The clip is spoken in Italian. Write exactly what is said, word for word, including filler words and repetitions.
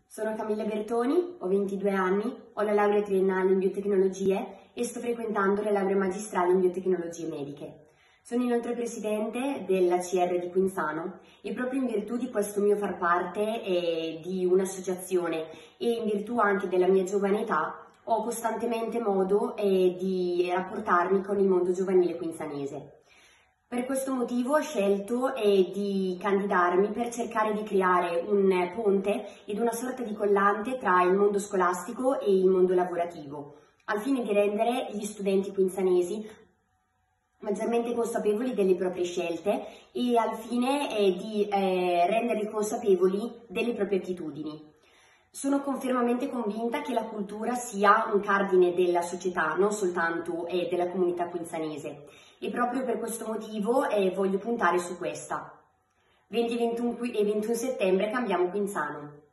Sono Camilla Bertoni, ho ventidue anni, ho la laurea triennale in biotecnologie e sto frequentando la laurea magistrale in biotecnologie mediche. Sono inoltre presidente della C R di Quinzano e proprio in virtù di questo mio far parte eh, di un'associazione e in virtù anche della mia giovane età ho costantemente modo eh, di rapportarmi con il mondo giovanile quinzanese. Per questo motivo ho scelto eh, di candidarmi per cercare di creare un ponte ed una sorta di collante tra il mondo scolastico e il mondo lavorativo, al fine di rendere gli studenti quinzanesi maggiormente consapevoli delle proprie scelte e al fine eh, di eh, renderli consapevoli delle proprie attitudini. Sono fermamente convinta che la cultura sia un cardine della società, non soltanto eh, della comunità quinzanese, e proprio per questo motivo eh, voglio puntare su questa. venti, ventuno e ventuno settembre cambiamo Quinzano.